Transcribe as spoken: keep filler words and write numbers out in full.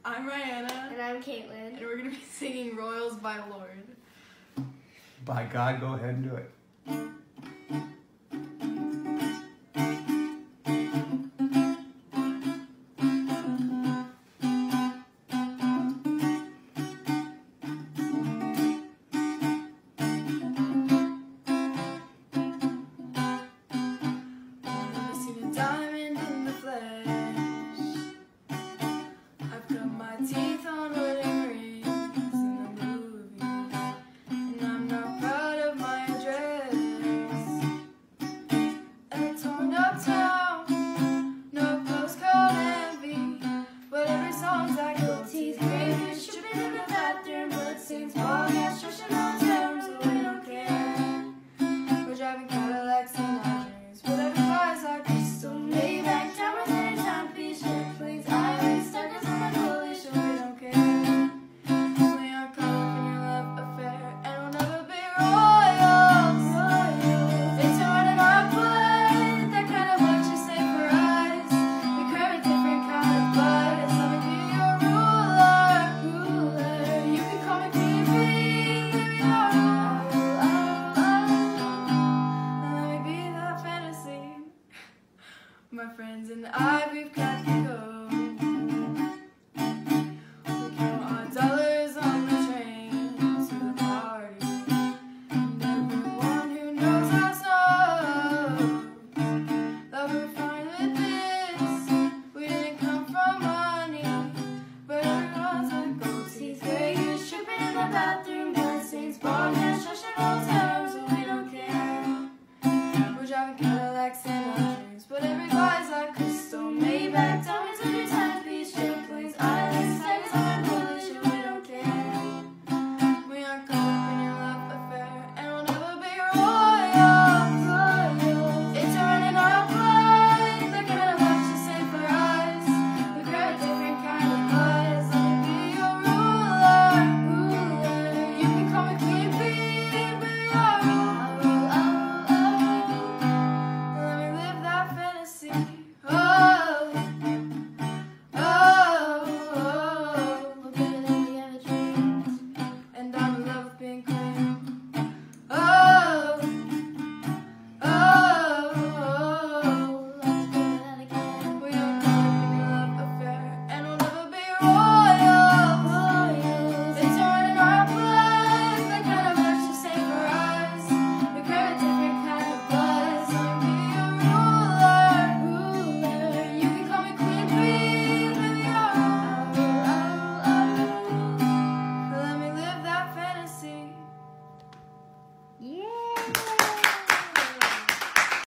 I'm Ryanna. And I'm Caitlin. And we're going to be singing Royals by Lord. By God, go ahead and do it. Teeth on wedding rings in the movies, and I'm not proud of my address. And a torn up town, no postcode envy, but every song's like gold teeth.